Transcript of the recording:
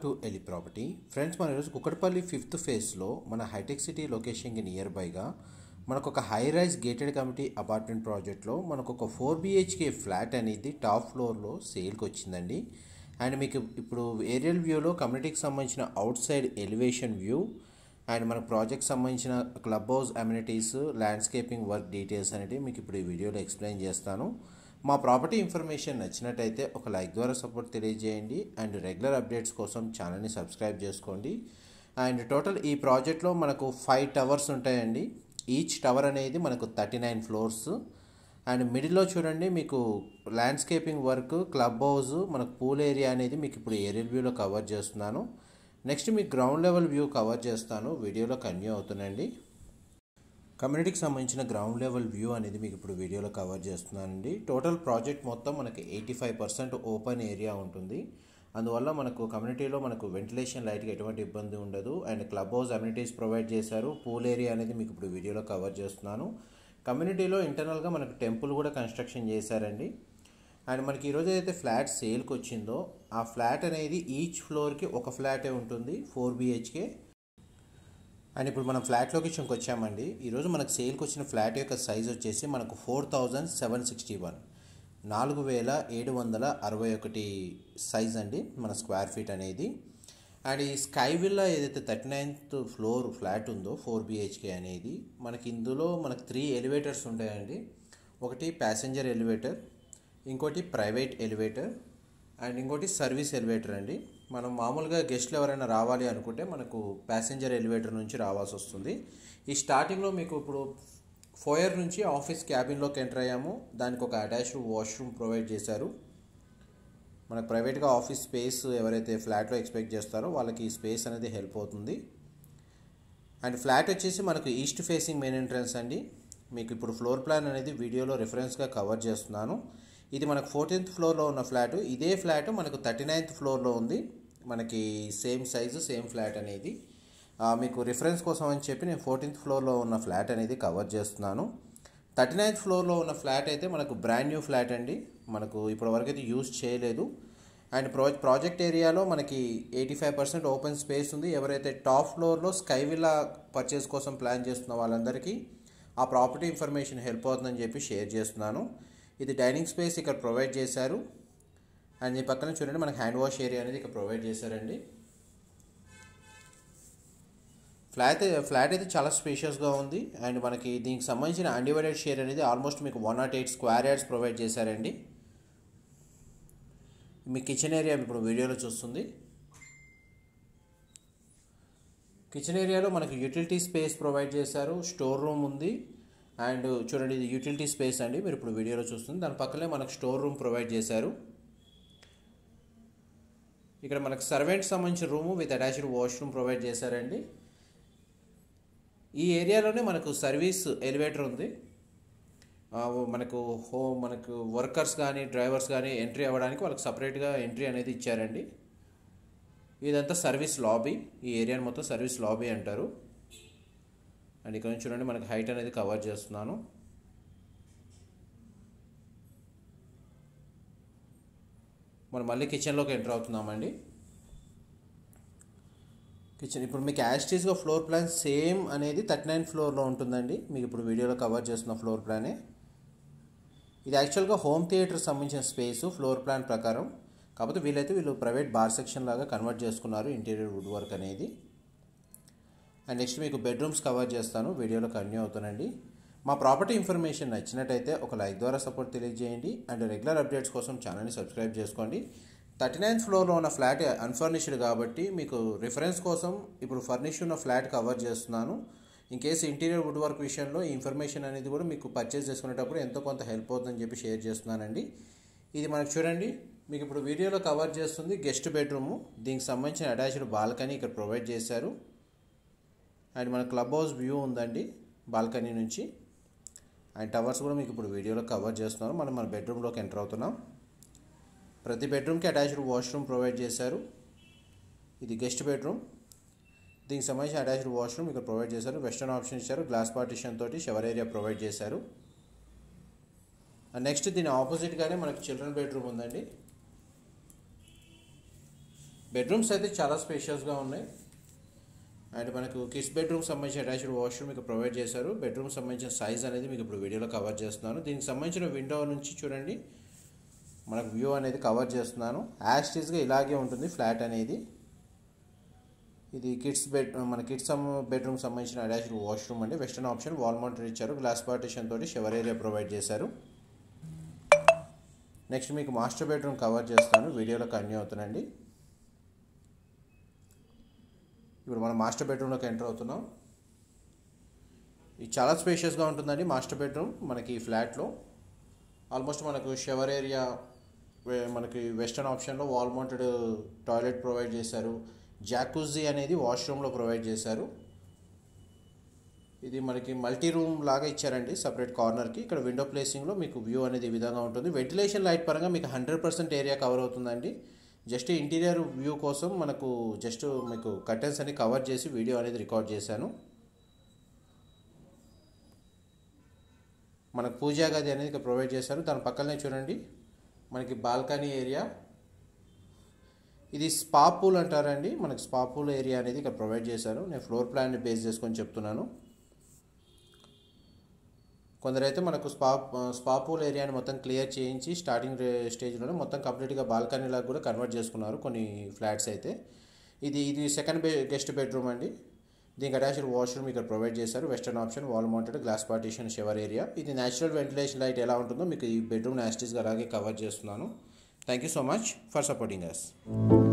Welcome to Eli property friends. మన ఈరోజు Kukatpally 5th ఫేజ్లో మన హైటెక్ సిటీ లొకేషన్కి నియర్ బైగా మనకు ఒక high rise gated community apartment ప్రాజెక్ట్లో మనకు ఒక 4 BHK ఫ్లాట్ అనేది టాప్ ఫ్లోర్లో సేల్కి వచ్చిందండి. అండ్ మీకు ఇప్పుడు ఏరియల్ వ్యూలో కమ్యూనిటీకి సంబంధించిన outside elevation view and మన ప్రాజెక్ట్ సంబంధించిన club house amenities, landscaping work details అనేవి మీకు ఇప్పుడు ఈ వీడియోలో ఎక్స్ప్లెయిన్ చేస్తాను. మా ప్రాపర్టీ ఇన్ఫర్మేషన్ నచ్చినట్టయితే ఒక లైక్ ద్వారా సపోర్ట్ తెలియజేయండి అండ్ రెగ్యులర్ అప్డేట్స్ కోసం ఛానల్ని సబ్స్క్రైబ్ చేసుకోండి. అండ్ టోటల్ ఈ ప్రాజెక్ట్లో మనకు 5 టవర్స్ ఉంటాయండి. ఈచ్ టవర్ అనేది మనకు 39 ఫ్లోర్స్. అండ్ మిడిల్లో చూడండి మీకు ల్యాండ్స్కేపింగ్ వర్క్, క్లబ్ హౌస్, మనకు పూల్ ఏరియా అనేది మీకు ఇప్పుడు ఏరియల్ వ్యూలో కవర్ చేస్తున్నాను. నెక్స్ట్ మీకు గ్రౌండ్ లెవెల్ వ్యూ కవర్ చేస్తాను, వీడియోలో కంటిన్యూ అవుతుందండి. కమ్యూనిటీకి సంబంధించిన గ్రౌండ్ లెవెల్ వ్యూ అనేది మీకు ఇప్పుడు వీడియోలో కవర్ చేస్తున్నానండి. టోటల్ ప్రాజెక్ట్ మొత్తం మనకి 85% ఓపెన్ ఏరియా ఉంటుంది. అందువల్ల మనకు కమ్యూనిటీలో మనకు వెంటిలేషన్ లైట్కి ఎటువంటి ఇబ్బంది ఉండదు. And club house amenities provide చేశారు. పూల్ ఏరియా అనేది మీకు ఇప్పుడు వీడియోలో కవర్ చేస్తున్నాను. కమ్యూనిటీలో ఇంటర్నల్గా మనకు టెంపుల్ కూడా కన్స్ట్రక్షన్ చేశారండి. అండ్ మనకి ఈరోజు అయితే ఫ్లాట్ సేల్కి వచ్చిందో ఆ ఫ్లాట్ అనేది ఈచ్ ఫ్లోర్కి ఒక ఫ్లాటే ఉంటుంది, 4 BHK. అండ్ ఇప్పుడు మనం ఫ్లాట్ లొకేషన్కి వచ్చామండి. ఈరోజు మనకు సేల్కి వచ్చిన ఫ్లాట్ యొక్క సైజ్ వచ్చేసి మనకు 4761, 4761 సైజ్ అండి మన స్క్వేర్ ఫీట్ అనేది. అండ్ ఈ స్కై విల్లా ఏదైతే 39th ఫ్లోర్ ఫ్లాట్ ఉందో 4 BHK అనేది మనకి ఇందులో మనకు 3 ఎలివేటర్స్ ఉంటాయండి. ఒకటి ప్యాసింజర్ ఎలివేటర్, ఇంకోటి ప్రైవేట్ ఎలివేటర్ అండ్ ఇంకోటి సర్వీస్ ఎలివేటర్ అండి. మనం మామూలుగా గెస్ట్లు ఎవరైనా రావాలి అనుకుంటే మనకు ప్యాసింజర్ ఎలివేటర్ నుంచి రావాల్సి వస్తుంది. ఈ స్టార్టింగ్లో మీకు ఇప్పుడు ఫోయర్ నుంచి ఆఫీస్ క్యాబిన్లోకి ఎంటర్ అయ్యాము. దానికి ఒక అటాచ్డ్ వాష్రూమ్ ప్రొవైడ్ చేశారు. మనకు ప్రైవేట్గా ఆఫీస్ స్పేస్ ఎవరైతే ఫ్లాట్లో ఎక్స్పెక్ట్ చేస్తారో వాళ్ళకి ఈ స్పేస్ అనేది హెల్ప్ అవుతుంది. అండ్ ఫ్లాట్ వచ్చేసి మనకు ఈస్ట్ ఫేసింగ్ మెయిన్ ఎంట్రన్స్ అండి. మీకు ఇప్పుడు ఫ్లోర్ ప్లాన్ అనేది వీడియోలో రిఫరెన్స్గా కవర్ చేస్తున్నాను. ఇది మనకు 14th ఫ్లోర్లో ఉన్న ఫ్లాట్. ఇదే ఫ్లాట్ మనకు 39th ఫ్లోర్లో ఉంది. మనకి సేమ్ సైజు సేమ్ ఫ్లాట్ అనేది మీకు రిఫరెన్స్ కోసం అని చెప్పి నేను 14th ఫ్లోర్లో ఉన్న ఫ్లాట్ అనేది కవర్ చేస్తున్నాను. 39th ఫ్లోర్లో ఉన్న ఫ్లాట్ అయితే మనకు బ్రాండ్ న్యూ ఫ్లాట్ అండి. మనకు ఇప్పటివరకు అయితే యూజ్ చేయలేదు. అండ్ ప్రాజెక్ట్ ఏరియాలో మనకి 85% ఓపెన్ స్పేస్ ఉంది. ఎవరైతే టాప్ ఫ్లోర్లో స్కై విల్లా పర్చేస్ కోసం ప్లాన్ చేస్తున్న వాళ్ళందరికీ ఆ ప్రాపర్టీ ఇన్ఫర్మేషన్ హెల్ప్ అవుతుందని చెప్పి షేర్ చేస్తున్నాను. ఇది డైనింగ్ స్పేస్ ఇక్కడ ప్రొవైడ్ చేశారు. అండ్ ఈ పక్కన చూడండి మనకి హ్యాండ్ వాష్ ఏరియా అనేది ఇక్కడ ప్రొవైడ్ చేశారండి. ఫ్లాట్ అయితే చాలా స్పేషియస్గా ఉంది. అండ్ మనకి దీనికి సంబంధించిన అన్డివైడెడ్ షేర్ అనేది ఆల్మోస్ట్ మీకు 108 స్క్వేర్ యార్డ్స్ ప్రొవైడ్ చేశారండి. మీ కిచెన్ ఏరియా ఇప్పుడు వీడియోలో చూస్తుంది. కిచెన్ ఏరియాలో మనకి యూటిలిటీ స్పేస్ ప్రొవైడ్ చేశారు, స్టోర్ రూమ్ ఉంది. అండ్ చూడండి ఇది యూటిలిటీ స్పేస్ అండి, మీరు ఇప్పుడు వీడియోలో చూస్తుంది. దాని పక్కనే మనకు స్టోర్ రూమ్ ప్రొవైడ్ చేశారు. ఇక్కడ మనకు సర్వెంట్ సంబంధించిన room with attached washroom provide చేశారండి. ఈ ఏరియాలోనే మనకు సర్వీస్ ఎలివేటర్ ఉంది. మనకు వర్కర్స్ కానీ డ్రైవర్స్ కానీ ఎంట్రీ అవ్వడానికి వాళ్ళకి సపరేట్గా ఎంట్రీ అనేది ఇచ్చారండి. ఇదంతా సర్వీస్ లాబీ. ఈ ఏరియాని మొత్తం సర్వీస్ లాబీ అంటారు. అండ్ ఇక్కడ నుంచి చూడండి మనకి హైట్ అనేది కవర్ చేస్తున్నాను. మనం మళ్ళీ కిచెన్లోకి ఎంటర్ అవుతున్నామండి. కిచెన్ ఇప్పుడు మీకు యాస్టీస్గా ఫ్లోర్ ప్లాన్ సేమ్ అనేది 39th ఫ్లోర్లో ఉంటుందండి. మీకు ఇప్పుడు వీడియోలో కవర్ చేస్తున్న ఫ్లోర్ ప్లానే. ఇది యాక్చువల్గా హోమ్ థియేటర్ సంబంధించిన స్పేసు ఫ్లోర్ ప్లాన్ ప్రకారం. కాకపోతే వీళ్ళు ప్రైవేట్ బార్ సెక్షన్ లాగా కన్వర్ట్ చేసుకున్నారు ఇంటీరియర్ వుడ్ వర్క్ అనేది. అండ్ నెక్స్ట్ మీకు బెడ్రూమ్స్ కవర్ చేస్తాను, వీడియోలో కంటిన్యూ అవుతానండి. మా ప్రాపర్టీ ఇన్ఫర్మేషన్ నచ్చినట్టయితే ఒక లైక్ ద్వారా సపోర్ట్ తెలియజేయండి అండ్ రెగ్యులర్ అప్డేట్స్ కోసం ఛానల్ని సబ్స్క్రైబ్ చేసుకోండి. 39th ఫ్లోర్లో ఉన్న ఫ్లాట్ అన్ఫర్నిష్డ్ కాబట్టి మీకు రిఫరెన్స్ కోసం ఇప్పుడు ఫర్నిష్ ఉన్న ఫ్లాట్ కవర్ చేస్తున్నాను. In case interior wood work విషయంలో ఈ ఇన్ఫర్మేషన్ అనేది కూడా మీకు పర్చేస్ చేసుకునేటప్పుడు ఎంతో కొంత హెల్ప్ అవుతుందని చెప్పి షేర్ చేస్తున్నానండి. ఇది మనకు చూడండి మీకు ఇప్పుడు వీడియోలో కవర్ చేస్తుంది గెస్ట్ బెడ్రూము. దీనికి సంబంధించిన అటాచ్డ్ బాల్కనీ ఇక్కడ ప్రొవైడ్ చేశారు. అండ్ మన క్లబ్ హౌస్ వ్యూ ఉందండి బాల్కనీ నుంచి. అండ్ టవర్స్ కూడా మీకు ఇప్పుడు వీడియోలో కవర్ చేస్తున్నాను. మనం మన బెడ్రూమ్లోకి ఎంటర్ అవుతున్నాం. ప్రతి బెడ్రూమ్కి అటాచ్డ్ వాష్రూమ్ ప్రొవైడ్ చేశారు. ఇది గెస్ట్ బెడ్రూమ్. దీనికి సంబంధించిన అటాచ్డ్ వాష్రూమ్ ఇక్కడ ప్రొవైడ్ చేశారు. వెస్టర్న్ ఆప్షన్ ఇచ్చారు. గ్లాస్ పార్టిషన్ తోటి షవర్ ఏరియా ప్రొవైడ్ చేశారు. అండ్ నెక్స్ట్ దీని ఆపోజిట్గానే మనకు చిల్డ్రన్ బెడ్రూమ్ ఉందండి. బెడ్రూమ్స్ అయితే చాలా స్పేషియస్గా ఉన్నాయి. అండ్ మనకు కిడ్స్ బెడ్రూమ్ సంబంధించిన అటాచ్డ్ వాష్రూమ్ మీకు ప్రొవైడ్ చేశారు. బెడ్రూమ్ సంబంధించిన సైజ్ అనేది మీకు ఇప్పుడు వీడియోలో కవర్ చేస్తున్నాను. దీనికి సంబంధించిన విండో నుంచి చూడండి మనకు వ్యూ అనేది కవర్ చేస్తున్నాను. యాస్టీస్గా ఇలాగే ఉంటుంది ఫ్లాట్ అనేది. ఇది మన కిడ్స్ బెడ్రూమ్ సంబంధించిన అటాచ్డ్ వాష్రూమ్ అండి. వెస్టర్న్ ఆప్షన్, వాల్ మౌంటెడ్ ఇచ్చారు. గ్లాస్ పార్టిషన్ తోటి షవర్ ఏరియా ప్రొవైడ్ చేశారు. నెక్స్ట్ మీకు మాస్టర్ బెడ్రూమ్ కవర్ చేస్తాను, వీడియోలో కంటిన్యూ అవుతుందండి. ఇప్పుడు మనం మాస్టర్ బెడ్రూమ్లోకి ఎంటర్ అవుతున్నాం. ఇది చాలా స్పేషియస్గా ఉంటుందండి మాస్టర్ బెడ్రూమ్ మనకి ఈ ఫ్లాట్లో. ఆల్మోస్ట్ మనకు షవర్ ఏరియా, మనకి వెస్టర్న్ ఆప్షన్లో వాల్ మౌంటెడ్ టాయిలెట్ ప్రొవైడ్ చేశారు. జాకుజీ అనేది వాష్రూమ్లో ప్రొవైడ్ చేశారు. ఇది మనకి మల్టీ రూమ్ లాగా ఇచ్చారండి సపరేట్ కార్నర్కి. ఇక్కడ విండో ప్లేసింగ్లో మీకు వ్యూ అనేది ఈ విధంగా ఉంటుంది. వెంటిలేషన్ లైట్ పరంగా మీకు 100% ఏరియా కవర్ అవుతుందండి. జస్ట్ ఇంటీరియర్ వ్యూ కోసం మనకు జస్ట్ మీకు కర్టెన్స్ అన్ని కవర్ చేసి వీడియో అనేది రికార్డ్ చేశాను. మనకు పూజా గది అనేది ఇక్కడ ప్రొవైడ్ చేశారు. దాని పక్కనే చూడండి మనకి బాల్కనీ ఏరియా. ఇది స్పా పూల్ అంటారండి. మనకి స్పా పూల్ ఏరియా అనేది ఇక్కడ ప్రొవైడ్ చేశారు. నేను ఫ్లోర్ ప్లాన్ని బేస్ చేసుకొని చెప్తున్నాను. కొందరైతే మనకు స్పా పూల్ ఏరియాని మొత్తం క్లియర్ చేయించి స్టార్టింగ్ స్టేజ్లోనే మొత్తం కంప్లీట్గా బాల్కనీ లాగా కూడా కన్వర్ట్ చేసుకున్నారు కొన్ని ఫ్లాట్స్ అయితే. ఇది సెకండ్ గెస్ట్ బెడ్రూమ్ అండి. దీనికి అటాచ్డ్ వాష్రూమ్ ఇక్కడ ప్రొవైడ్ చేశారు. Western option, wall mounted, glass partition, shower area. ఇది న్యాచురల్ వెంటిలేషన్ లైట్ ఎలా ఉంటుందో మీకు ఈ బెడ్రూమ్ యాస్టీస్గా అలాగే కవర్ చేస్తున్నాను. Thank you so much for supporting us.